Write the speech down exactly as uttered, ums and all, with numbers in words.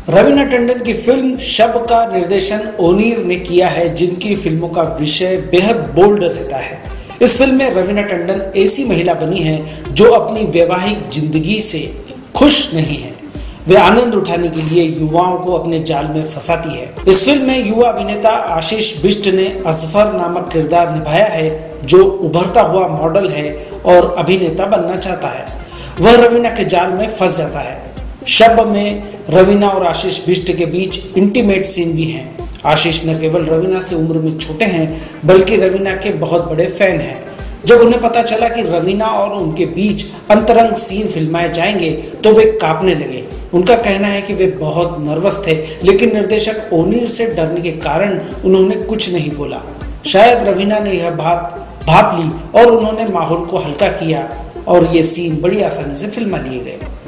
रवीना टंडन की फिल्म शब का निर्देशन ओनीर ने किया है, जिनकी फिल्मों का विषय बेहद बोल्ड रहता है। इस फिल्म में रवीना टंडन ऐसी महिला बनी है जो अपनी वैवाहिक जिंदगी से खुश नहीं है। वे आनंद उठाने के लिए युवाओं को अपने जाल में फंसाती है। इस फिल्म में युवा अभिनेता आशीष बिष्ट ने अजफर नामक किरदार निभाया है, जो उभरता हुआ मॉडल है और अभिनेता बनना चाहता है। वह रवीना के जाल में फंस जाता है। शब में रवीना और आशीष बिष्ट के बीच इंटीमेट सीन भी हैं। आशीष न केवल रवीना से उम्र में छोटे हैं, बल्कि रवीना के बहुत बड़े फैन हैं। जब उन्हें पता चला कि रवीना और उनके बीच अंतरंग सीन फिल्माए जाएंगे तो वे कांपने लगे। उनका कहना है कि वे बहुत नर्वस थे, लेकिन निर्देशक ओनीर से डरने के कारण उन्होंने कुछ नहीं बोला। शायद रवीना ने यह बात भाप ली और उन्होंने माहौल को हल्का किया और ये सीन बड़ी आसानी से फिल्मा लिए गए।